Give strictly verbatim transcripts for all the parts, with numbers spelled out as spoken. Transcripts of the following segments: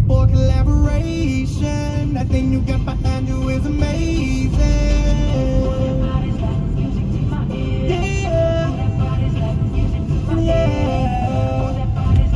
for collaboration. That thing you got behind you is amazing. Yeah, yeah.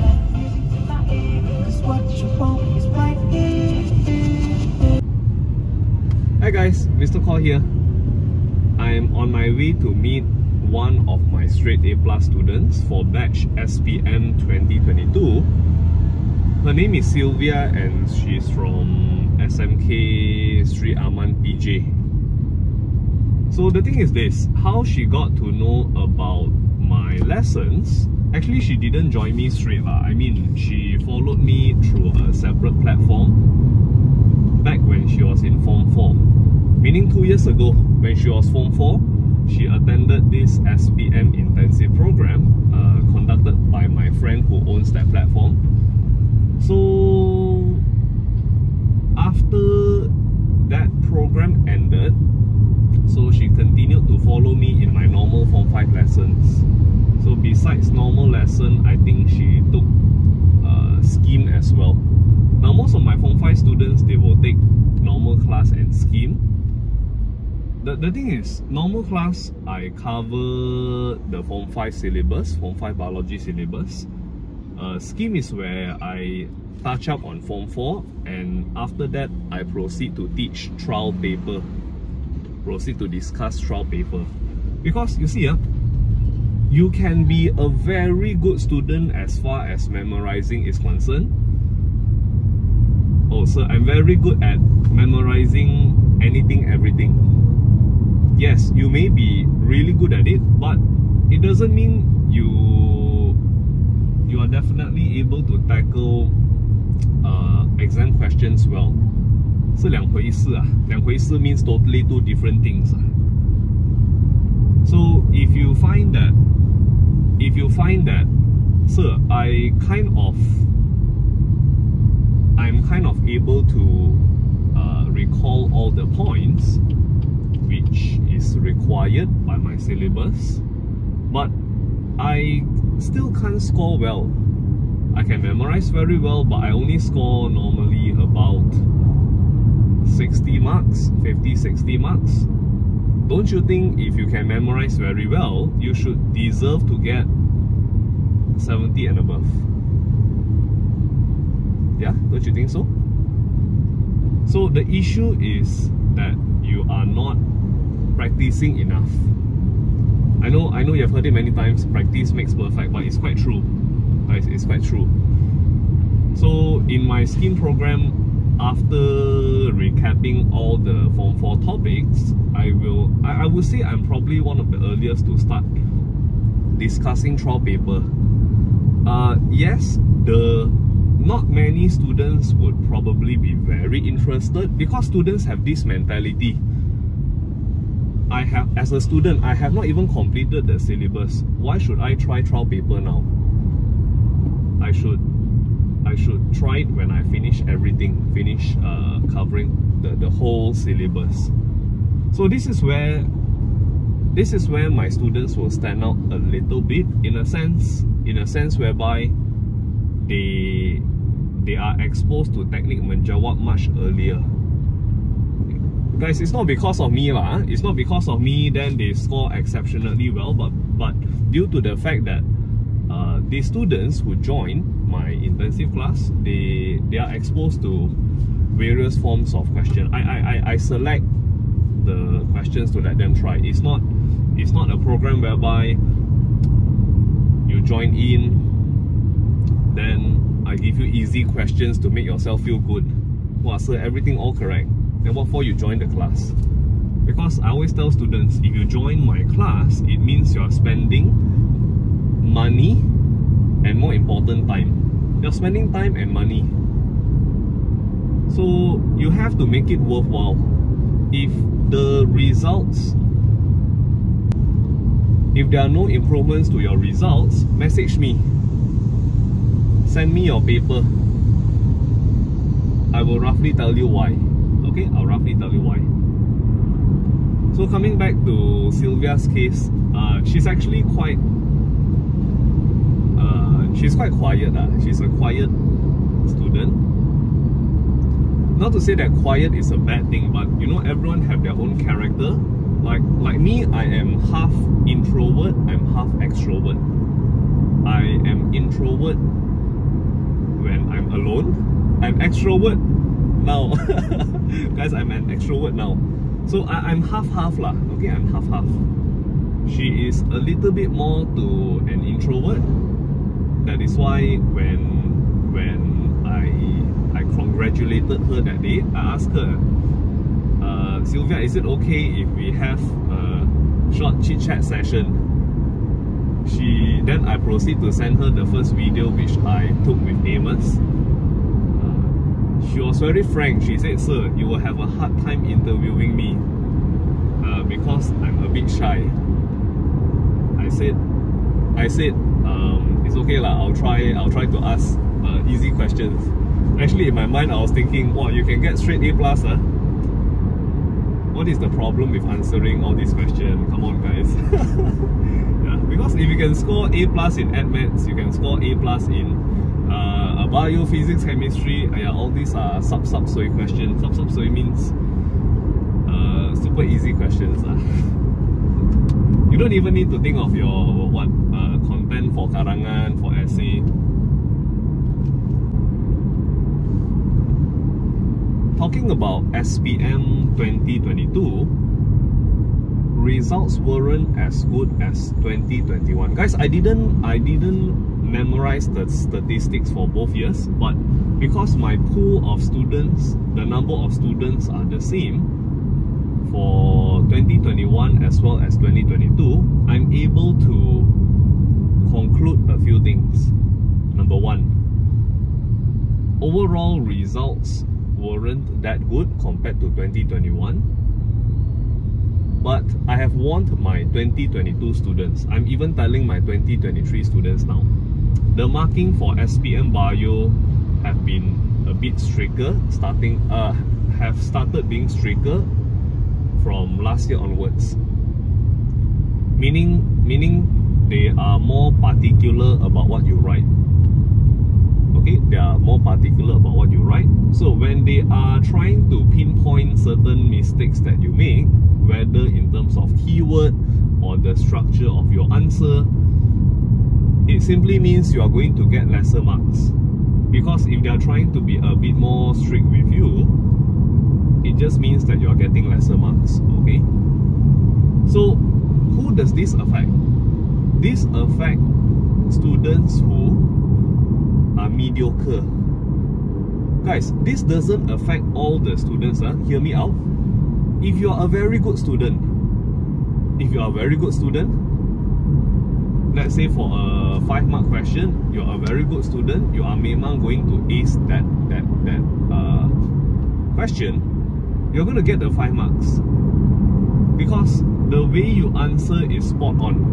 Cause what you want is right here. Hi guys, Mister Call here. I am on my way to meet one of my straight A plus students for batch S P M twenty twenty-two. Her name is Sylvia and she's from S M K Sri Aman P J. So the thing is this, how she got to know about my lessons, actually she didn't join me straight lah. I mean, she followed me through a separate platform back when she was in Form four. Meaning two years ago, when she was Form four, she attended this S P M intensive program uh, conducted by my friend who owns that platform. So after that program ended, so she continued to follow me in my normal Form five lessons. So besides normal lesson, I think she took uh, scheme as well. Now most of my Form five students, they will take normal class and scheme. The, the thing is, normal class, I cover the Form five syllabus, Form five biology syllabus. Uh, scheme is where I touch up on Form four, and after that, I proceed to teach trial paper. Proceed to discuss trial paper. Because you see, uh, you can be a very good student as far as memorizing is concerned. Oh, so I'm very good at memorizing anything, everything. Yes, you may be really good at it, but it doesn't mean you you are definitely able to tackle uh, exam questions well. 是两回事啊，两回事 means totally two different things. So if you find that, if you find that, sir, I kind of, I'm kind of able to uh, recall all the points which is required by my syllabus, but I still can't score well. I can memorize very well, but I only score normally about sixty marks, fifty, sixty marks. Don't you think if you can memorize very well, you should deserve to get seventy and above? Yeah, don't you think so? So the issue is that you are not practicing enough. I know, I know you have heard it many times, practice makes perfect, but it's quite true. It's, it's quite true. So in my scheme program, after recapping all the Form four topics, I will, I, I would say I'm probably one of the earliest to start discussing trial paper. Uh, yes, the not many students would probably be very interested because students have this mentality. I have, as a student, I have not even completed the syllabus. Why should I try trial paper now? I should, I should try it when I finish everything, finish uh, covering the, the whole syllabus. So this is where, this is where my students will stand out a little bit, in a sense, in a sense whereby they, they are exposed to technique menjawab much earlier. Guys, it's not because of me lah. It's not because of me then they score exceptionally well, but but due to the fact that uh, the students who join my intensive class, they they are exposed to various forms of question. I I I, I select the questions to let them try. It's not it's not a program whereby you join in, then I give you easy questions to make yourself feel good. Wow, sir, everything all correct. Then what for you join the class? Because I always tell students, if you join my class, it means you're spending money and more important time. You're spending time and money. So you have to make it worthwhile. If the results, if there are no improvements to your results, message me. Send me your paper. I will roughly tell you why. Okay, I'll roughly tell you why. So coming back to Sylvia's case, uh, she's actually quite, uh, she's quite quiet. Uh. She's a quiet student. not to say that quiet is a bad thing, but you know, everyone have their own character. Like, like me, I am half introvert, I'm half extrovert. I am introvert when I'm alone. I'm extrovert now. Guys, I'm an extrovert now. So I, I'm half-half lah, okay? I'm half-half. She is a little bit more to an introvert. That is why when when I I congratulated her that day, I asked her, uh, Sylvia, is it okay if we have a short chit-chat session? She then I proceed to send her the first video which I took with Amos. Uh, she was very frank. She said, "Sir, you will have a hard time interviewing me uh, because I'm a bit shy." I said, "I said um, it's okay lah. I'll try. I'll try to ask uh, easy questions." Actually, in my mind, I was thinking, "Wow, you can get straight A plus, huh? What is the problem with answering all these questions? Come on, guys." Yeah, because if you can score A plus in Ed Maths, you can score A plus in uh, bio, physics, chemistry. Uh, yeah, all these are sub sub soi questions. Sub sub soi means uh, super easy questions. Uh. You don't even need to think of your what uh, content for karangan, for essay. Talking about S P M twenty twenty-two, results weren't as good as twenty twenty-one. Guys, I didn't I didn't memorize the statistics for both years, but because my pool of students, the number of students are the same for twenty twenty-one as well as twenty twenty-two, I'm able to conclude a few things. Number one, overall results weren't that good compared to twenty twenty-one, but I have warned my twenty twenty-two students. I'm even telling my twenty twenty-three students now, the marking for S P M Bio have been a bit stricter, starting uh, have started being stricter from last year onwards. Meaning, meaning they are more particular about what you write. Okay, they are more particular about what you write. So when they are trying to pinpoint certain mistakes that you make, whether in terms of keyword or the structure of your answer, it simply means you are going to get lesser marks. Because if they are trying to be a bit more strict with you, it just means that you are getting lesser marks. Okay, so who does this affect? This affects students who are mediocre. Guys, this doesn't affect all the students. Huh? Hear me out. If you are a very good student, if you are a very good student, let's say for a five mark question, you are a very good student, you are memang going to ace that that that uh, question, you're going to get the five marks because the way you answer is spot on.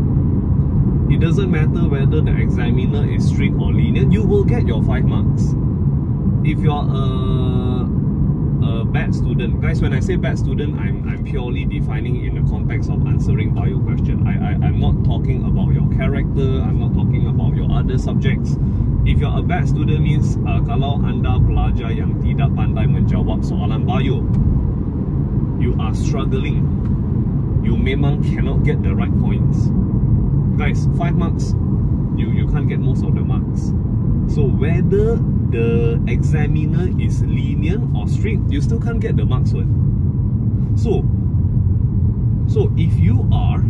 It doesn't matter whether the examiner is strict or lenient, you will get your five marks. If you are a, a bad student, guys, when I say bad student, I'm, I'm purely defining in the context of answering bio question. I, I, I'm not talking about your character, I'm not talking about your other subjects. If you're a bad student means uh, kalau anda pelajar yang tidak pandai menjawab soalan bio, you are struggling. You memang cannot get the right points. Guys, five marks, you, you can't get most of the marks. So whether the examiner is lenient or strict, you still can't get the marks. Right? So, so if you are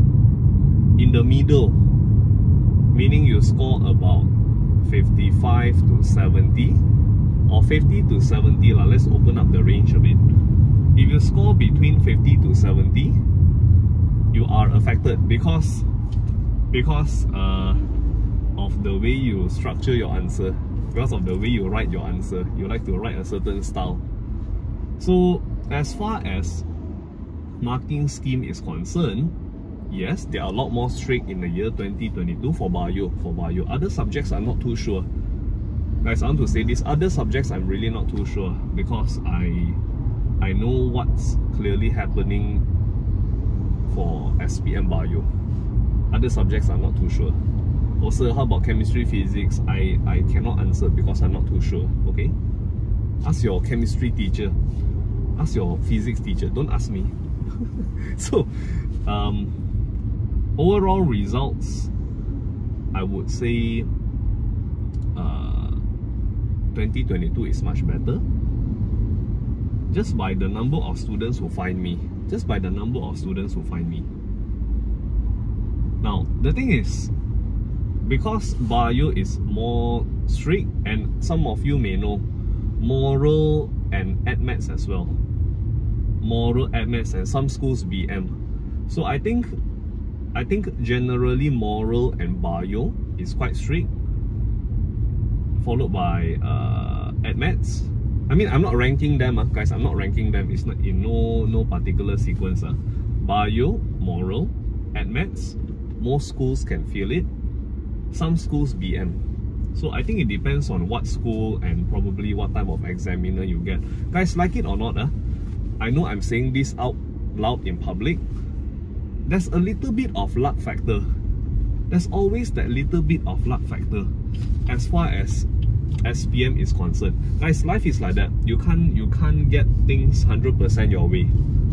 in the middle, meaning you score about fifty-five to seventy, or fifty to seventy, lah, let's open up the range a bit. If you score between fifty to seventy, you are affected because because uh, of the way you structure your answer, because of the way you write your answer. You like to write a certain style. So as far as marking scheme is concerned, yes, they are a lot more strict in the year twenty twenty-two for bio. For bio, other subjects I'm not too sure. Guys, I want to say this, other subjects I'm really not too sure because I I know what's clearly happening for S P M bio. Other subjects I'm not too sure. Also, how about chemistry, physics? I, I cannot answer because I'm not too sure. Okay. Ask your chemistry teacher. Ask your physics teacher. Don't ask me. So, um, overall results, I would say uh, twenty twenty-two is much better. Just by the number of students who find me. Just by the number of students who find me. Now, the thing is, because bio is more strict, and some of you may know, moral and admits as well. Moral, admits, and some schools B M. So I think, I think generally moral and bio is quite strict, followed by uh, admits. I mean, I'm not ranking them, uh, guys. I'm not ranking them. It's not in no no particular sequence. Uh. Bio, moral, admits. Most schools can feel it. Some schools B M. So I think it depends on what school and probably what type of examiner you get. Guys, like it or not, uh, I know I'm saying this out loud in public. There's a little bit of luck factor. There's always that little bit of luck factor as far as S P M is concerned. Guys, life is like that. You can't you can't get things one hundred percent your way.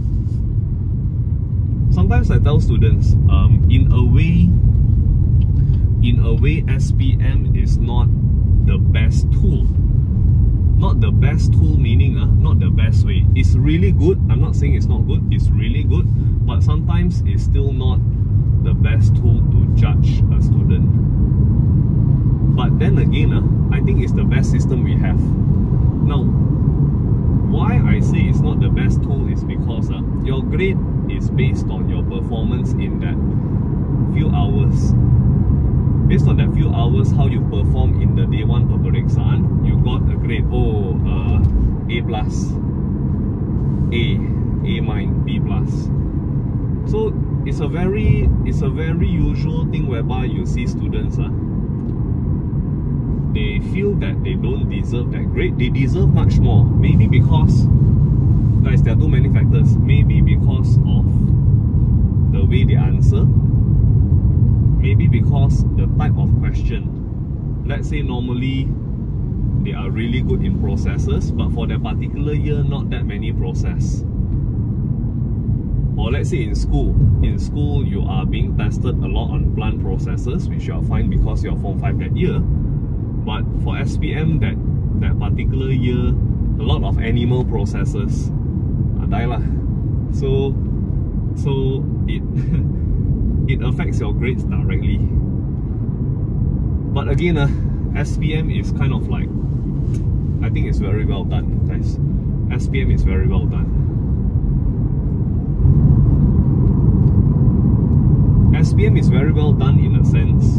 Sometimes I tell students, um, in a way, in a way, S P M is not the best tool. Not the best tool meaning uh, not the best way. It's really good. I'm not saying it's not good. It's really good, but sometimes it's still not the best tool to judge a student. But then again, uh, I think it's the best system we have. Now, why I say it's not the best tool is because uh, your grade is based on your performance in that few hours. Based on that few hours, how you perform in the day one peperiksaan, you got a grade, oh, uh, A plus, A, A minus, B plus. So it's a very, it's a very usual thing whereby you see students, uh, they feel that they don't deserve that grade. They deserve much more. Maybe because, guys, there are too many factors. Maybe because of the way they answer. Maybe because the type of question. Let's say normally they are really good in processes, but for that particular year, not that many process. Or let's say in school, in school you are being tested a lot on plant processes, which you are fine because you are form five that year. But for S P M that that particular year, a lot of animal processes, adai lah. So so it it affects your grades directly. But again, uh, S P M is kind of like, I think it's very well done, guys. S P M is very well done. S P M is very well done in a sense.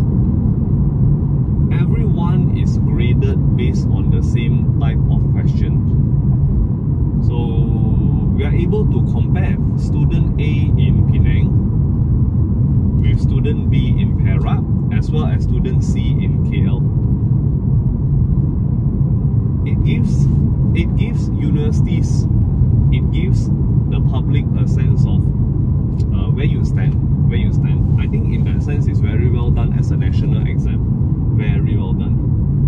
Everyone is graded based on the same type of question. So we are able to compare student A in Penang with student B in Perak as well as student C in K L. It gives it gives universities, it gives the public a sense of uh, where you stand, where you stand. I think in that sense it's very well done as a national exam. Very well done.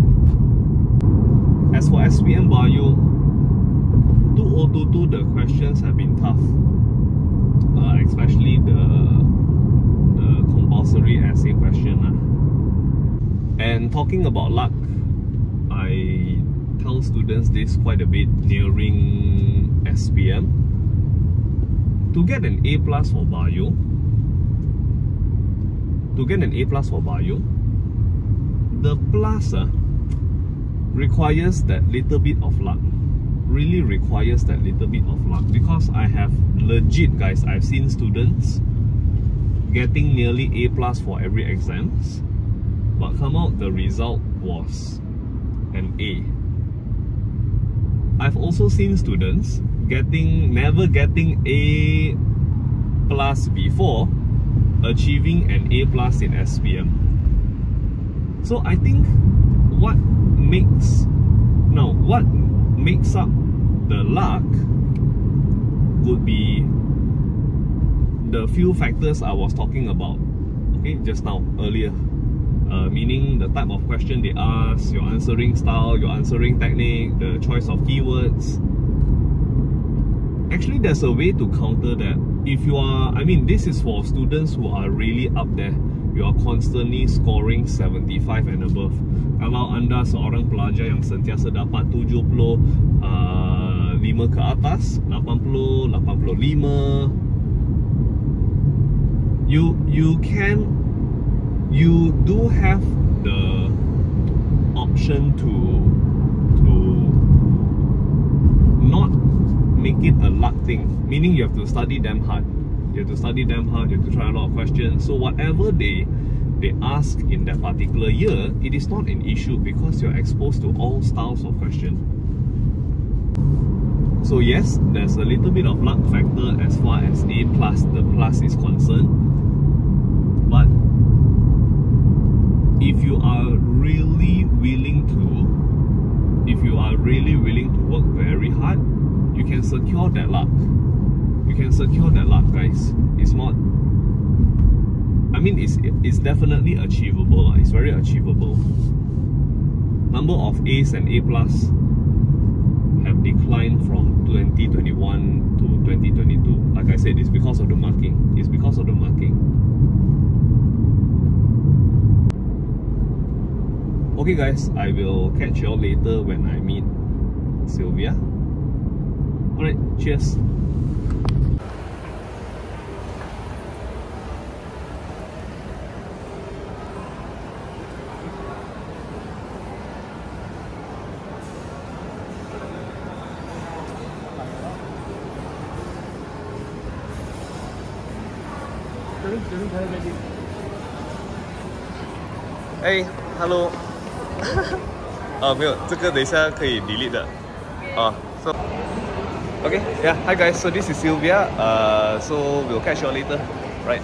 As for S P M Bio, two thousand twenty-two the questions have been tough, uh, especially the the compulsory essay question. Uh. And talking about luck, I tell students this quite a bit nearing S P M. To get an A plus for Bio, to get an A plus for Bio, the plus uh, requires that little bit of luck. Really requires that little bit of luck, because I have legit, guys, I've seen students getting nearly A plus for every exams, but come out the result was an A. I've also seen students getting never getting A plus before achieving an A plus in S P M. So I think what makes now what makes up the luck would be the few factors I was talking about, okay, just now earlier. uh, meaning the type of question they ask, your answering style, your answering technique, the choice of keywords. Actually, there's a way to counter that. If you are, I mean, this is for students who are really up there. You are constantly scoring seventy-five and above. Kalau anda seorang pelajar yang sentiasa dapat tujuh puluh lima ke atas, lapan puluh, lapan puluh lima, you you can, you do have the option to to not make it a luck thing, meaning you have to study damn hard. You have to study damn hard, you have to try a lot of questions. So whatever they they ask in that particular year, it is not an issue because you're exposed to all styles of question. So yes, there's a little bit of luck factor as far as A plus, the plus is concerned. But if you are really willing to, if you are really willing to work very hard, you can secure that luck. You can secure that luck, guys. It's not, I mean, it's, it's definitely achievable. It's very achievable. Number of A's and A plus have declined from twenty twenty-one to twenty twenty-two. Like I said, it's because of the marking. It's because of the marking. Okay guys, I will catch you all later when I meet Sylvia. Alright, cheers. Hey, hello. 哦，没有，这个等一下可以 delete 的。哦 ，so okay, yeah. Hi guys, so this is Sylvia. Uh, so we'll catch you all later, right?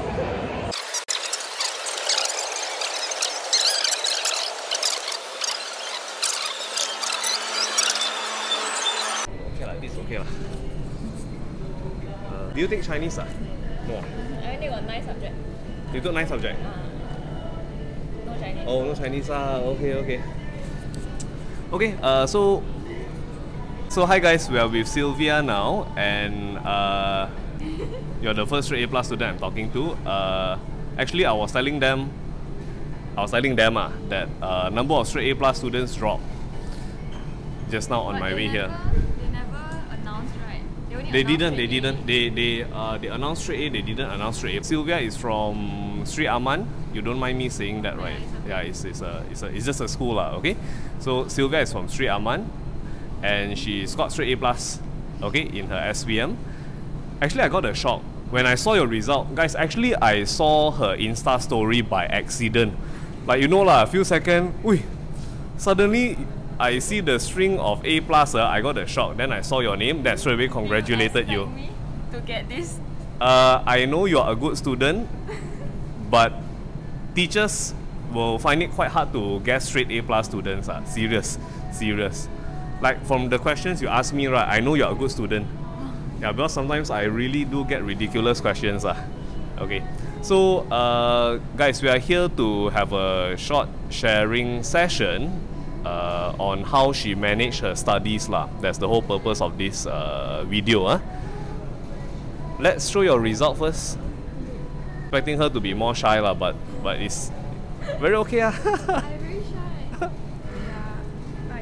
Okay lah, this is okay lah. Uh, do you take Chinese ah? No. I only got nine subjects. You took nine subjects? Uh, no Chinese. Oh, no Chinese ah. Okay, okay. Okay, uh, so so hi guys, we are with Sylvia now, and uh, you're the first straight A plus student I'm talking to. Uh, actually, I was telling them, I was telling them ah that uh, number of straight A plus students dropped just now on But my way never, here. They never announced, right? They, only They announced didn't. They straight A. didn't. They they uh they announced straight A. They didn't announce straight A. Sylvia is from Sri Aman. You don't mind me saying that, right? Yeah, it's it's a it's a it's just a school lah. Okay, so Sylvia is from Sri Aman, and she's got straight A plus. Okay, in her S P M. Actually, I got a shock when I saw your result, guys. Actually, I saw her Insta story by accident. Like you know lah, a few seconds. Ui, suddenly I see the string of A plus. Uh, I got a shock. Then I saw your name. That straight away congratulated you. Me to get this. Uh, I know you're a good student, but teachers will find it quite hard to get straight A plus students. Uh. Serious, serious. Like from the questions you ask me, right? I know you're a good student. Yeah, because sometimes I really do get ridiculous questions. Uh. Okay, so uh, guys, we are here to have a short sharing session uh, on how she managed her studies. lah. That's the whole purpose of this uh, video. Uh. Let's show your result first. Expecting her to be more shy, lah, but but it's very okay. Uh. I'm very shy. Yeah. Oh,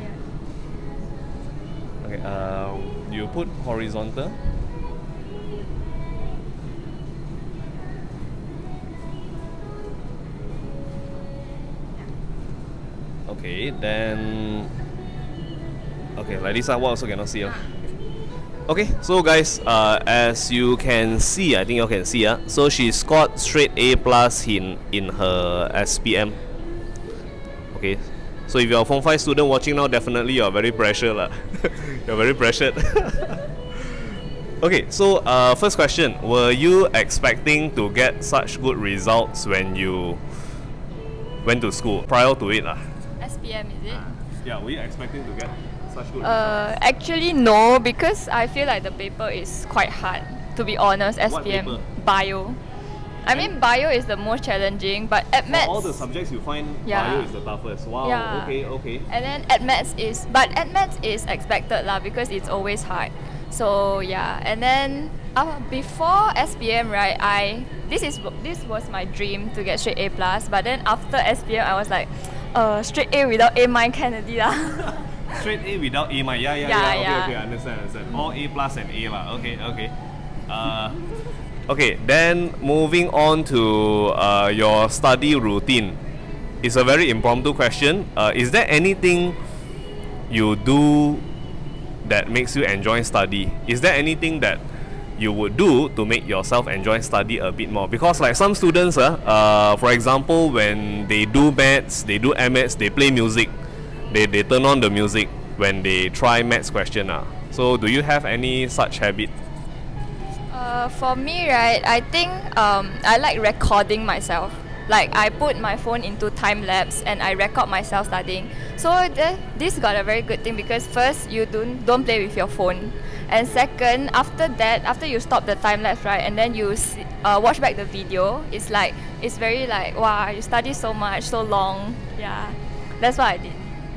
yeah. Okay, um, you put horizontal. Okay, then okay, like this one, what also cannot see. Uh. Okay, so guys, uh, as you can see, I think you can see, uh, so she scored straight A plus in in her S P M. Okay, so if you're a Form five student watching now, definitely you're very pressured, lah. You're very pressured. Okay, so uh, first question: were you expecting to get such good results when you went to school prior to it, lah? S P M, is it? Yeah, were you expecting to get such good Uh, actually no, because I feel like the paper is quite hard. To be honest, S P M What paper? bio, I mean, bio is the most challenging, but at For maths. all the subjects you find, Yeah. bio is the toughest. Wow. Yeah. Okay. Okay. And then at maths is, but at maths is expected lah because it's always hard. So yeah, and then uh, before S P M, right, I this is this was my dream to get straight A plus. But then after S P M, I was like, uh, straight A without A minus Kennedy lah. Straight A without A minus. Yeah, yeah, Yeah, yeah. Okay, yeah. okay. I understand, understand. All A plus and A lah. Okay, okay. Uh, okay. Then moving on to uh, your study routine. It's a very impromptu question. Uh, is there anything you do that makes you enjoy study? Is there anything that you would do to make yourself enjoy study a bit more? Because like some students, uh, uh, for example, when they do maths, they do M S, they play music. They, they turn on the music when they try maths question. Uh. So do you have any such habit? Uh, for me, right, I think um, I like recording myself. Like I put my phone into time lapse and I record myself studying. So the, this got a very good thing because first you don't don't play with your phone, and second, after that, after you stop the time lapse, right, and then you see, uh, watch back the video, it's like it's very like wow, you study so much, so long. Yeah, that's what I did.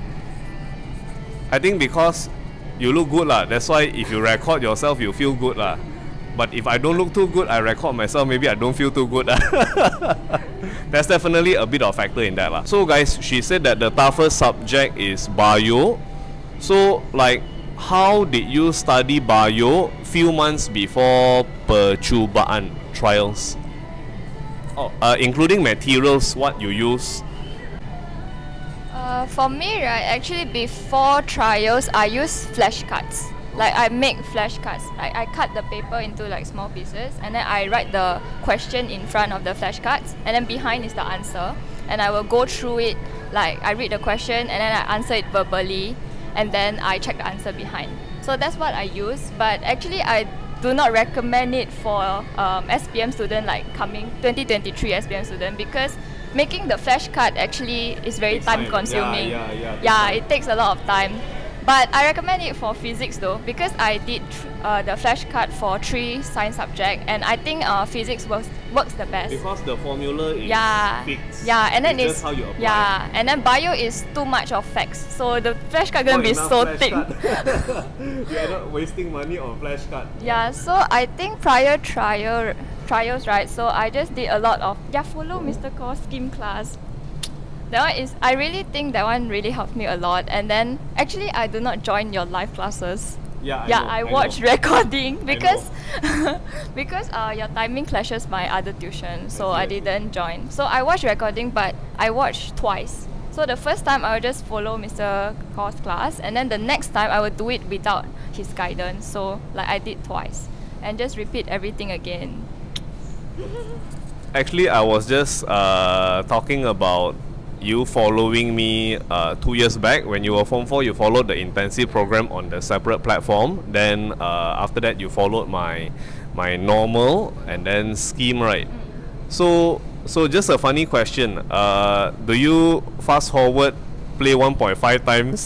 I think because you look good lah. That's why if you record yourself, you feel good lah. But if I don't look too good, I record myself, maybe I don't feel too good. There's definitely a bit of factor in that lah. So guys, she said that the toughest subject is bio. So like, how did you study bio few months before percubaan trials? Oh, uh, including materials, what you use? Uh, for me, right, actually before trials, I use flashcards. Like I make flashcards. Like I cut the paper into like small pieces, and then I write the question in front of the flashcards, and then behind is the answer. And I will go through it. Like I read the question, and then I answer it verbally, and then I check the answer behind. So that's what I use. But actually, I do not recommend it for um, S P M student like coming twenty twenty-three S P M student because making the flashcard actually is very Takes time time. consuming. Yeah, yeah, yeah, takes Yeah, time. it takes a lot of time. But I recommend it for physics though because I did uh, the flashcard for three science subjects, and I think uh, physics works works the best. Because the formula is Yeah, fixed. yeah, and then it's it's just how you apply. yeah, and then bio is too much of facts, so the flashcard gonna Not be enough so flash thick. card. You are not wasting money on flashcard. Yeah, so I think prior trial trials, right? So I just did a lot of yeah, follow Mister Ko's scheme class. That one is I really think that one really helped me a lot. And then actually I do not join your live classes. Yeah, I yeah, know, I I watch know. recording because because uh, your timing clashes my other tuition, so I see, I see. didn't join. So I watch recording, but I watched twice. So the first time I would just follow Mister Ko's class, and then the next time I would do it without his guidance. So like I did twice, and just repeat everything again. Actually, I was just uh, talking about you following me uh, two years back. When you were Form four, you followed the intensive program on the separate platform. Then uh, after that, you followed my my normal and then scheme, right? So so just a funny question. Uh, do you fast forward play one point five times?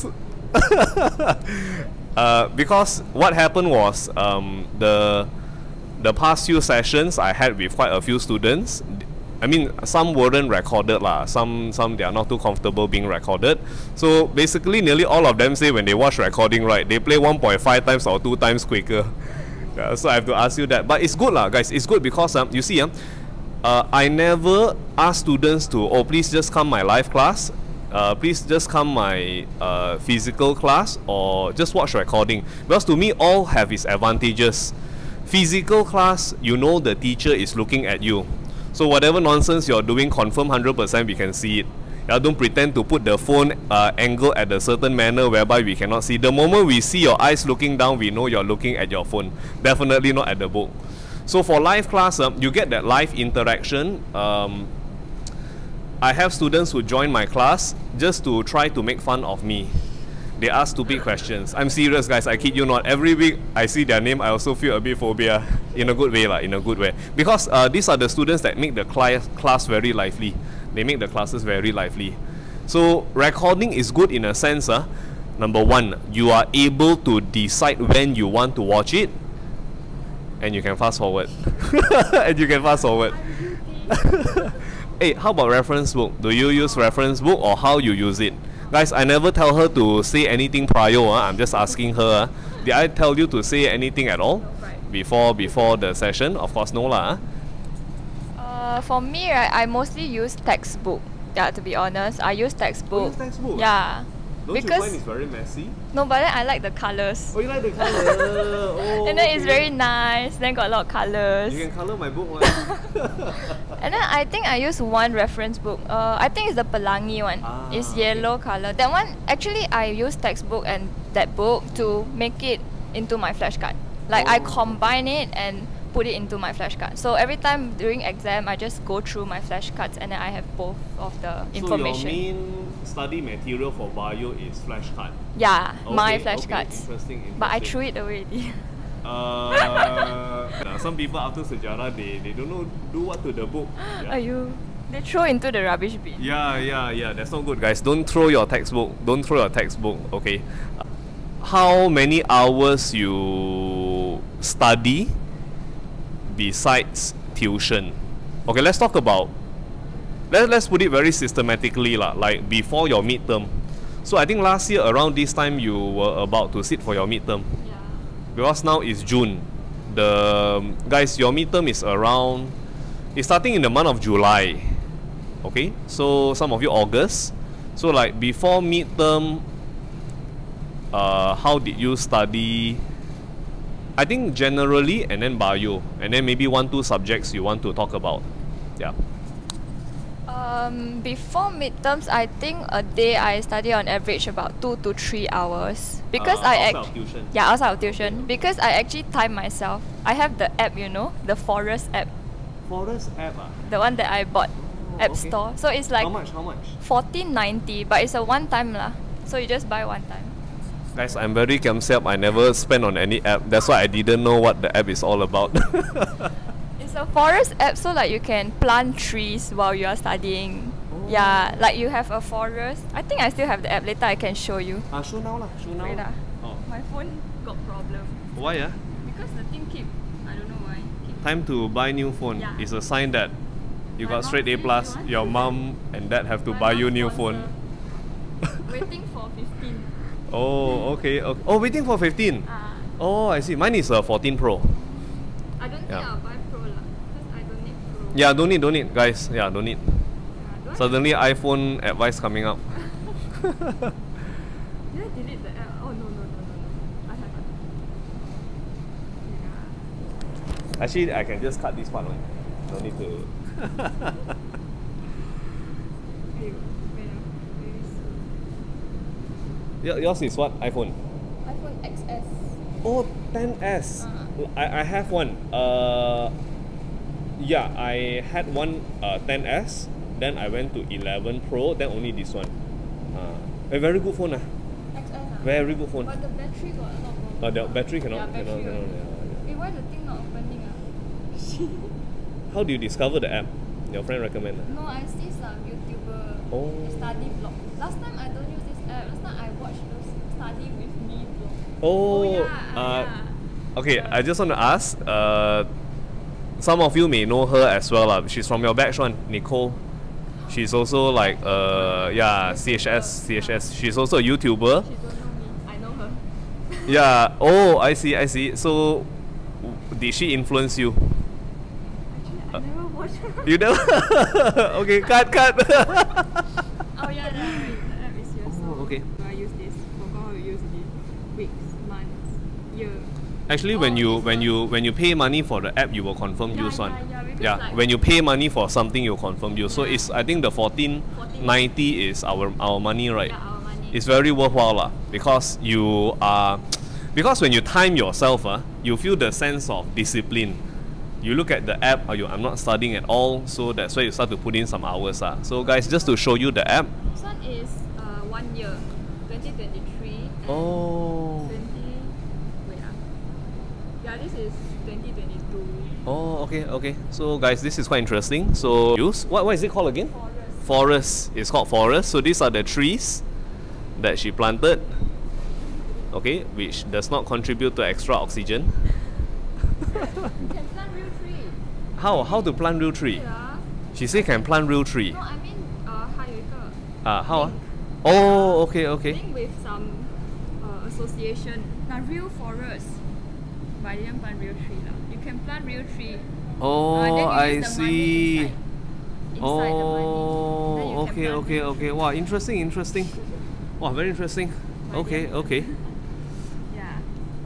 uh, because what happened was um, the the past few sessions I had with quite a few students. I mean, some weren't recorded lah. Some some they are not too comfortable being recorded. So basically, nearly all of them say when they watch recording, right, they play one point five times or two times quicker. Yeah, so I have to ask you that. But it's good lah, guys. It's good because um, you see, um, uh, I never ask students to, oh, please just come my live class. Uh, please just come my uh, physical class or just watch recording. Because to me, all have its advantages. Physical class, you know the teacher is looking at you. So whatever nonsense you're doing, confirm one hundred percent we can see it. Yeah, don't pretend to put the phone uh, angle at a certain manner whereby we cannot see. The moment we see your eyes looking down, we know you're looking at your phone. Definitely not at the book. So for live class, um, you get that live interaction. Um, I have students who join my class just to try to make fun of me. They ask stupid questions. I'm serious, guys. I kid you not. Every week I see their name, I also feel a bit phobia. In a good way, lah. In a good way. Because uh, these are the students that make the class class very lively. They make the classes very lively. So recording is good in a sense. Uh, number one, you are able to decide when you want to watch it, and you can fast forward. And you can fast forward. Hey, how about reference book? Do you use reference book or how you use it? Guys, I never tell her to say anything prior. Uh, I'm just asking her. Uh, did I tell you to say anything at all before before the session? Of course, no lah. Uh, for me, right, I mostly use textbook. Yeah, to be honest, I use textbook. use textbook? Yeah. Don't because you find it's very messy? no, but then I like the colours. Oh, you like the colour? Oh, And then it's okay. very nice. Then got a lot of colours. You can colour my book, one. And then I think I use one reference book. Uh, I think it's the Pelangi one. Ah, it's okay. yellow color. That one actually I use textbook and that book to make it into my flashcard. Like I Oh. combine it and put it into my flashcard. So every time during exam, I just go through my flashcards and then I have both of the information. So your main study material for bio is flashcard. Yeah, my Okay, flashcards. Okay, interesting, interesting. But I threw it already. Uh, some people after sejarah they, they don't know do what to the book. Yeah. Are you? They throw into the rubbish bin. yeah, yeah, yeah. That's not good, guys. Don't throw your textbook. Don't throw your textbook. Okay. How many hours you study besides tuition? Okay, let's talk about. Let, let's put it very systematically, lah. Like before your midterm. So I think last year around this time you were about to sit for your midterm. Yeah. Because now is June. The guys, your midterm is around. It's starting in the month of July. Okay, so some of you August. So like before midterm, uh, how did you study? I think generally, and then bio, and then maybe one two subjects you want to talk about. Yeah. Um, before midterms, I think a day I study on average about two to three hours because Uh, I outside act of tuition. yeah outside of tuition because I actually time myself. I have the app, you know, the Forest app, Forest app. Ah. the one that I bought, Oh, App okay. Store. So it's like How much? How much? fourteen ninety, but it's a one time lah. So you just buy one time. Guys, I'm very kiamsiap. I never spend on any app. That's why I didn't know what the app is all about. It's a forest app, so like you can plant trees while you are studying. Oh. Yeah, like you have a forest. I think I still have the app. Later I can show you. Ah, show now lah. Show now. Wait ah. Oh. My phone got problem Why ah? because the thing keep. I don't know why. Keep Time to buy new phone. Yeah. It's a sign that you My got mom straight A says plus. you want- Your mom and dad have to My buy mom you new sponsor. phone. Waiting for fifteen. Oh, okay, okay. Oh, waiting for fifteen. Ah, Oh, I see. Mine is a fourteen Pro. I don't think Yeah. I'll buy Pro lah, because I don't need Pro. Yeah, don't need, don't need, guys. Yeah, don't need. Yeah, do I- Suddenly, iPhone advice coming up. Did I delete the app? Oh no no no no no. I haven't. Yeah. Actually, I can just cut this part one. No need to. Here you go. Wait ah, very soon. Your- Yours is what? iPhone. iPhone X S. Oh, ten S. Uh-huh. I, I have one. Uh, yeah, I had one uh, ten S. Then I went to eleven Pro. Then only this one. Uh, a very good phone. Ah. X S ah. Very good phone. But the battery got a lot more. Uh, the battery cannot. Yeah, battery cannot, cannot, only. yeah, Wait, why the thing not opening ah? yeah. How do you discover the app? Your friend recommend. Ah? No, I see some YouTuber Oh. study vlog. Last time I don't use this app. Last time I watched those study with me vlog. Oh, yeah, uh, yeah. okay. Yeah. I just want to ask. Uh, some of you may know her as well. Uh. She's from your batch one, Nicole. She's also like uh yeah C H S C H S. She's also a YouTuber. She don't know me. I know her. Yeah. Oh, I see. I see. So, w- did she influence you? Actually, I never watched her. You know? Okay. Cut. Cut. Oh yeah, the, the app is here. So Oh, okay. I use this. Forgot how to use it. Weeks, months, year. Actually, Oh, when you this when one. you when you pay money for the app, you will confirm Yeah, use one. yeah, yeah, because Yeah, like- when you pay money for something, you confirm use. So Yeah. it's I think the fourteen ninety is our our money, right? Yeah, our money. It's very worthwhile lah, because you are because when you time yourself, uh, you feel the sense of discipline. You look at the app, or you I'm not studying at all, so that's why you start to put in some hours. Uh. So guys, just to show you the app. This one is uh, one year, twenty twenty-three. And Oh. twenty. Wait ah. Yeah, this is twenty twenty-two. Oh, okay, okay. So guys, this is quite interesting. So use what what is it called again? Forest. Forest. It's called forest. So these are the trees that she planted. Okay, which does not contribute to extra oxygen. You can plant real tree. How how to plant real tree? Yeah. She said can plant real tree. No, I mean, uh, 还有一个 Ah, how? ah? link. Oh, okay, okay. Link with some uh, association. Now, real forest. But I didn't plant real tree lah. You can plant real tree. Oh, uh, then you I use the money see. inside. Inside the money. Then Oh, you okay, can plant okay, real okay. Wow, interesting, interesting. Wow, very interesting. Okay, okay. Yeah.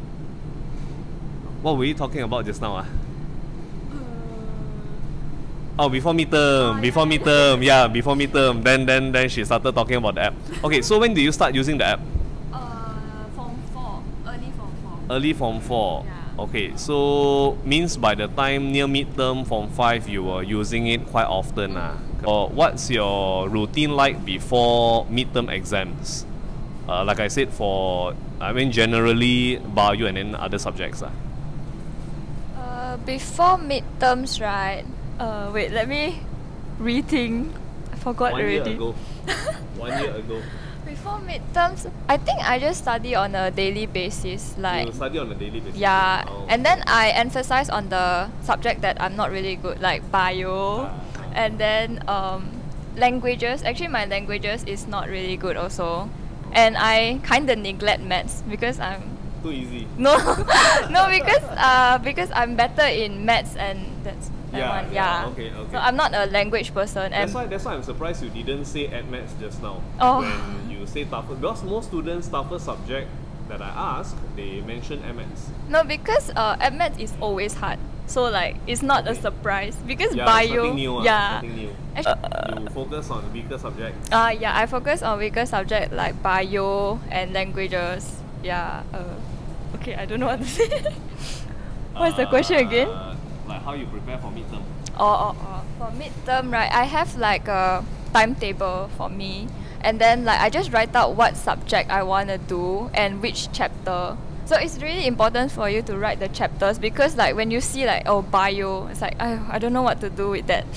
What were you talking about just now? Ah? Uh, Oh, before midterm, Oh, before yeah. midterm, yeah, before midterm. Then, then, then she started talking about the app. Okay, so when did you start using the app? uh, form four. Early form four. Early form four. Yeah. Okay, so means by the time near midterm form five, you were using it quite often, ah. Or what's your routine like before midterm exams? Uh, like I said, for I mean generally bio and then other subjects, ah. Uh, before midterms, right? Uh, wait, let me rethink. I forgot One already. year ago. One year ago. Before midterms, I think I just study on a daily basis, like You study on a daily basis. yeah, Oh. and then I emphasize on the subject that I'm not really good, like bio, Ah. and then um, languages. Actually, my languages is not really good also, and I kind of neglect maths because I'm Too easy. no, no because uh because I'm better in maths and that's that Yeah, one. yeah, Yeah. okay, okay. So I'm not a language person, and That's why that's why I'm surprised you didn't say Ed Maths just now. Oh. When you say tougher, because most students tougher subject that I ask, they mention M S. no, because uh, maths is always hard. So like it's not a Okay. surprise because Yeah, bio. something new. ah, yeah. Something new. Actu- You focus on weaker subjects. Uh, yeah, I focus on weaker subject like bio and languages. Yeah. Uh, okay, I don't know what to say. What's the question again? Uh, Like how you prepare for midterm. Oh, oh, oh. For midterm, right, I have like a timetable for me. And then like I just write out what subject I want to do and which chapter. So it's really important for you to write the chapters because like when you see like oh bio, it's like I I don't know what to do with that.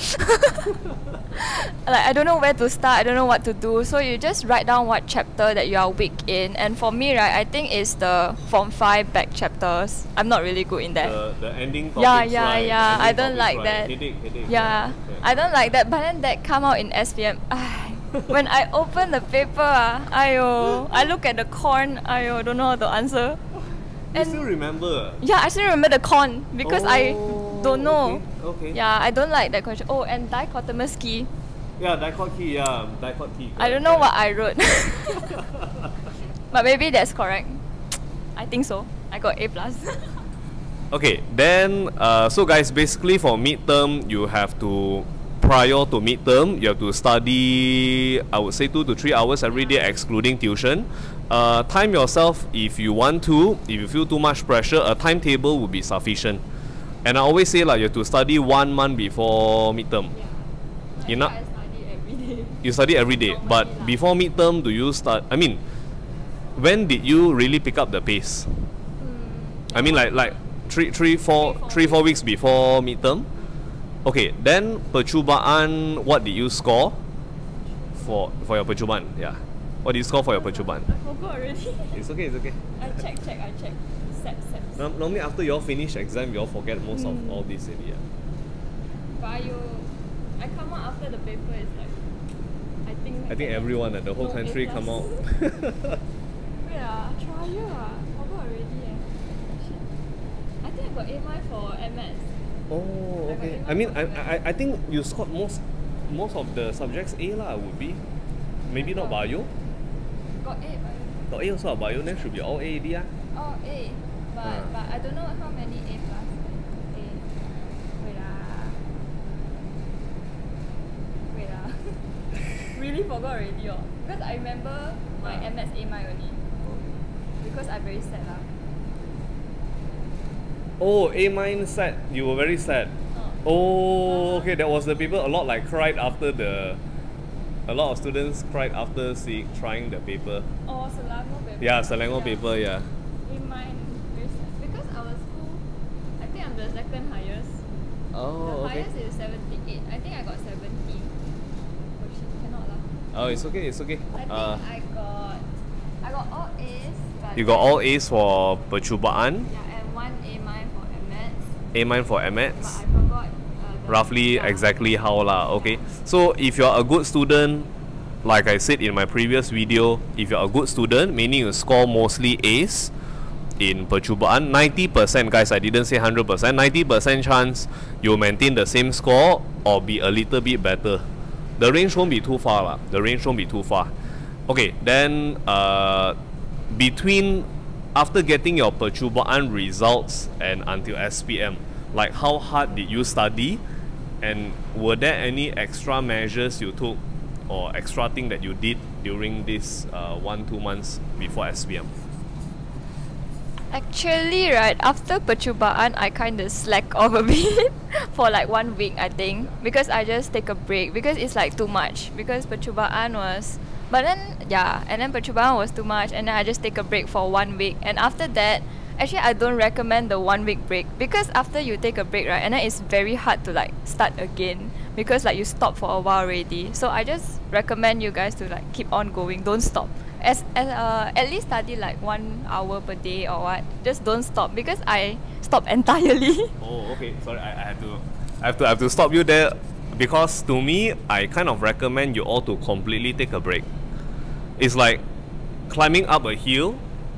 Like I don't know where to start, I don't know what to do. So you just write down what chapter that you are weak in. And for me, right, I think it's the form five back chapters. I'm not really good in that. The, the ending topics, Yeah, yeah, right? yeah. Ending I don't topics, like right? that. Headache, headache. Yeah, okay. I don't like that. But then that come out in S P M. Ay, when I open the paper, ah, ayo, I look at the corn, ayo, don't know how to answer. You And still remember? yeah, I still remember the corn because I Oh, don't know. Okay. okay. Yeah, I don't like that question. Oh, and dichotomous key. Yeah, dicot key. Yeah, dicot key. I don't know what I wrote, but maybe that's correct. I think so. I got A plus. Okay, then uh, so guys, basically for midterm, you have to prior to midterm, you have to study. I would say two to three hours every day, excluding tuition. Uh, time yourself if you want to. If you feel too much pressure, a timetable would be sufficient. And I always say like you have to study one month before midterm. You know, I study every day. you study every day, Normally but lah. before midterm, do you start? I mean, when did you really pick up the pace? I mean, like like three, three, four, three, four weeks before midterm. Okay, then percubaan, what did you score for for your percubaan? Yeah, what did you score for your percubaan? I forgot already. It's okay, it's okay. I check, check, I check. Sep, sep. Norm- Normally, after you all finish exam, you all forget most of Mm. all this already. Yeah. Bio. I come out after the paper is like. I think. I think everyone at the whole No, A country plus. come out. Wait ah, trial ah, forgot already eh. Shit. I think I got A minus for M S. Oh, I got okay. A I mean, I, minus for I, I think you scored most most of the subjects A lah would be. Maybe not bio. Got A bio. Got A also, bio then should be all A already ah. Oh A, but Ah. but I don't know how many A plus. A. Wait ah. Wait ah. Really forgot already oh. Because I remember my Ah. M S A minus only. Because I very sad lah. Oh, A mine sad. You were very sad. Oh. Oh, okay. That was the paper. A lot like cried after the. A lot of students cried after seeing trying the paper. Oh, Selangor paper. Yeah, Selangor paper. Yeah. In mine, very sad. Because our school, I think I'm the second highest. Oh, the okay. highest is seventy-eight. I think I got seventy. Oh shit, cannot lah. Oh, it's okay. It's okay. I think Uh, I got, I got all A's. But you got then- all A's for percubaan. Yeah, and one A minus for M S. A mine for M But S. I forgot uh, roughly exactly how lah, okay? So if you're a good student, like I said in my previous video, if you're a good student, meaning you score mostly A's in percubaan, ninety percent guys, I didn't say one hundred percent, ninety percent chance you'll maintain the same score or be a little bit better. The range won't be too far lah. The range won't be too far. Okay, then uh, between after getting your percubaan results and until S P M, like how hard did you study, and were there any extra measures you took or extra thing that you did during this uh, one two months before S P M? Actually, right, after percubaan, I kind of slack off a bit for like one week, I think, because I just take a break because it's like too much. Because percubaan was, but then yeah, and then percubaan was too much, and then I just take a break for one week, and after that, actually I don't recommend the one week break because after you take a break, right, and then it's very hard to like start again because like you stop for a while already. So I just recommend you guys to like keep on going, don't stop. As, as uh, at least study like one hour per day or what. Just don't stop because I stopped entirely. Oh, okay. Sorry, I, I have to, I have to, I have to stop you there because to me, I kind of recommend you all to completely take a break. It's like climbing up a hill.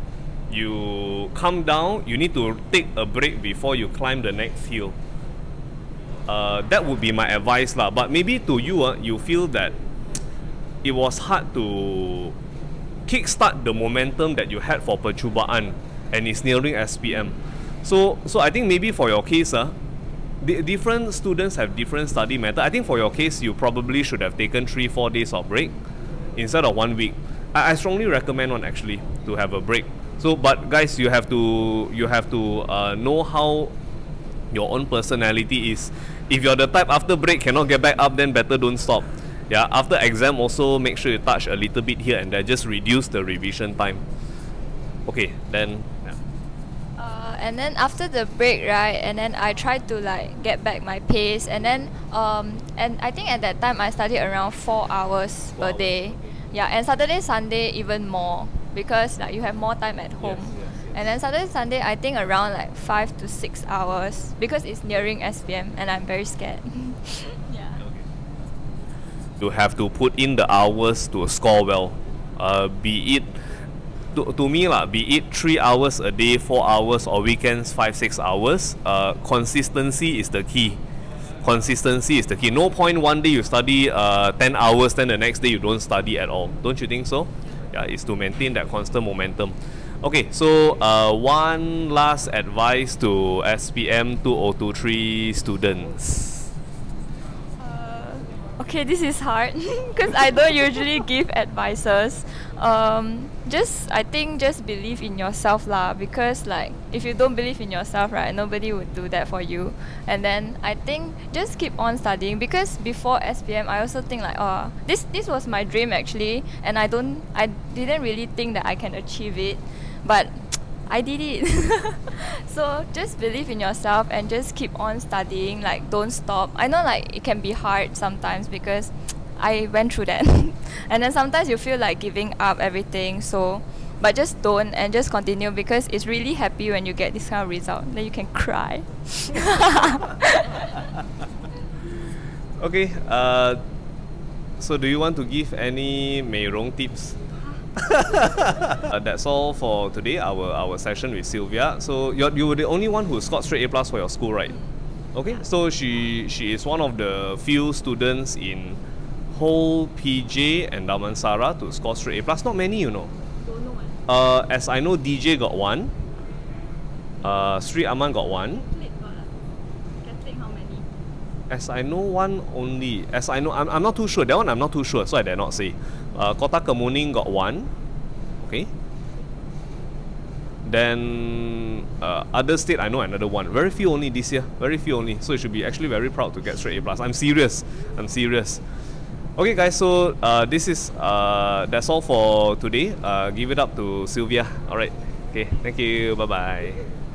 You come down. You need to take a break before you climb the next hill. Uh, that would be my advice lah. But maybe to you, uh, you feel that it was hard to kickstart the momentum that you had for percubaan and it's nearing S P M. So so I think maybe for your case, uh, the different students have different study method. I think for your case, you probably should have taken three, four days of break instead of one week. I, I strongly recommend one actually to have a break. So but guys, you have to you have to uh, know how your own personality is. If you're the type after break cannot get back up, then better don't stop. Yeah, after exam also make sure you touch a little bit here and there, just reduce the revision time. Okay, then yeah. Uh, and then after the break, right, and then I tried to like get back my pace, and then um, and I think at that time I studied around four hours Wow. per day. Yeah, and Saturday, Sunday even more because like you have more time at home. Yes, yes, yes. And then Saturday, Sunday I think around like five to six hours because it's nearing S P M and I'm very scared. Yeah. You have to put in the hours to score well. Uh, be it to, to me lah, be it three hours a day, four hours, or weekends five six hours. Uh, consistency is the key. Consistency is the key. No point one day you study uh, ten hours, then the next day you don't study at all. Don't you think so? Yeah, it's to maintain that constant momentum. Okay, so uh, one last advice to S P M two thousand twenty-three students. Okay, this is hard because I don't usually give advices. Um, just I think just believe in yourself lah. Because like if you don't believe in yourself, right, nobody would do that for you. And then I think just keep on studying because before S P M, I also think like oh this this was my dream actually, and I don't I didn't really think that I can achieve it, but I did it. So just believe in yourself and just keep on studying, like don't stop. I know like it can be hard sometimes because I went through that. And then sometimes you feel like giving up everything, so but just don't and just continue because it's really happy when you get this kind of result. Then you can cry. Okay, uh, so do you want to give any Mei Rong tips? uh, that's all for today, our our session with Sylvia. So you're, you were the only one who scored straight A plus for your school, right? Okay, so she she is one of the few students in whole P J and Damansara to score straight A plus. Not many, you know. Uh, as I know, D J got one. Uh, Sri Aman got one. As I know, one only. As I know, I'm, I'm not too sure. That one I'm not too sure, so I dare not say. Uh, Kota Kemuning got one. Okay. Then uh, other state I know another one. Very few only this year. Very few only. So you should be actually very proud to get straight A plus. I'm serious. I'm serious. Okay, guys. So uh, this is uh, that's all for today. Uh, give it up to Sylvia. All right. Okay. Thank you. Bye bye.